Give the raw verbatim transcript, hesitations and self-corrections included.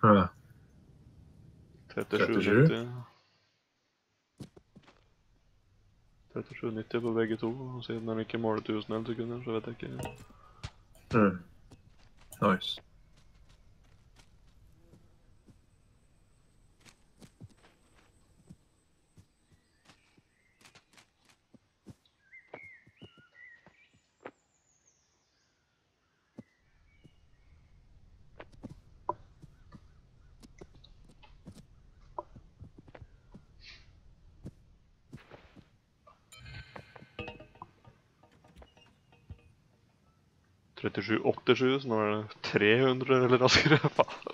Ja. trettisju nitti. trettisju nitti på begge to, og siden de ikke måler tusen eller sekunder, så vet jeg ikke. Mm. Nice. trettisju åttisju, så nå er det tre hundre eller raskere. Faen.